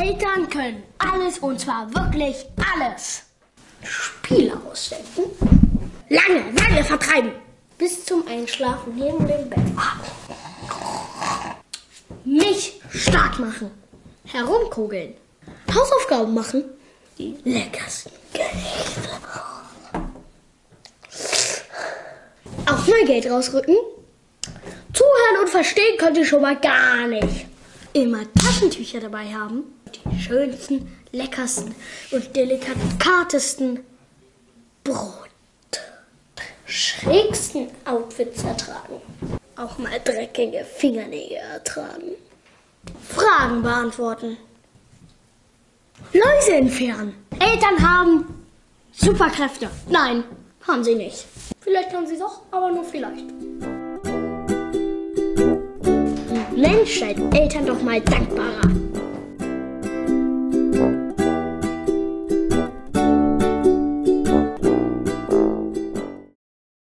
Eltern können alles, und zwar wirklich alles. Spiele ausdenken, Langeweile vertreiben, bis zum Einschlafen neben dem Bett warten. Mich stark machen, herumkugeln, Hausaufgaben machen, die leckersten Gerichte. Auch mal Geld rausrücken. Zuhören und verstehen könnt ihr schon mal gar nicht. Immer Taschentücher dabei haben. Die schönsten, leckersten und delikatesten Brot. Schrägsten Outfits ertragen. Auch mal dreckige Fingernägel ertragen. Fragen beantworten. Läuse entfernen. Eltern haben Superkräfte. Nein, haben sie nicht. Vielleicht haben sie es auch, aber nur vielleicht. Mensch, seid Eltern doch mal dankbarer.